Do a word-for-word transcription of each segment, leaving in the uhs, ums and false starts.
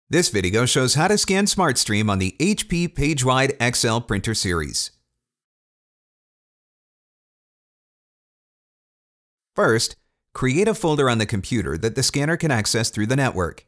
This video shows how to scan SmartStream on the H P PageWide X L printer series. First, create a folder on the computer that the scanner can access through the network.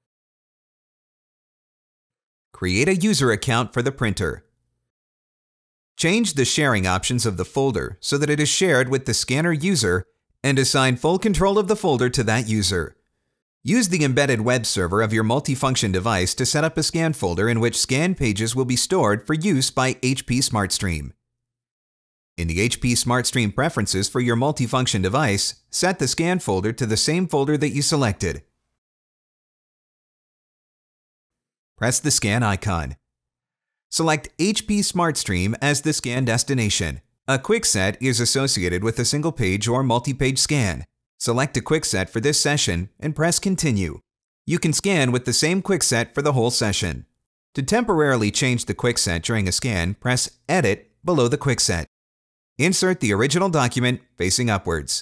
Create a user account for the printer. Change the sharing options of the folder so that it is shared with the scanner user and assign full control of the folder to that user. Use the embedded web server of your multifunction device to set up a scan folder in which scan pages will be stored for use by H P SmartStream. In the H P SmartStream preferences for your multifunction device, set the scan folder to the same folder that you selected. Press the scan icon. Select H P SmartStream as the scan destination. A quickset is associated with a single page or multi-page scan. Select a quickset for this session and press Continue. You can scan with the same quickset for the whole session. To temporarily change the quickset during a scan, press Edit below the quickset. Insert the original document facing upwards.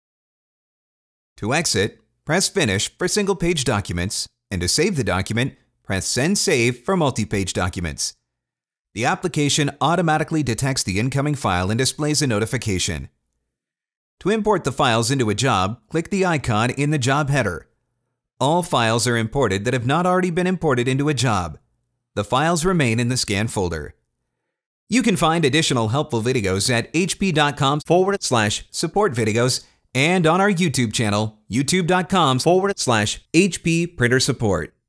To exit, press Finish for single-page documents, and to save the document, press Send Save for multi-page documents. The application automatically detects the incoming file and displays a notification. To import the files into a job, click the icon in the job header. All files are imported that have not already been imported into a job. The files remain in the scan folder. You can find additional helpful videos at hp.com forward slash support videos and on our YouTube channel, youtube.com forward slash HP printer support.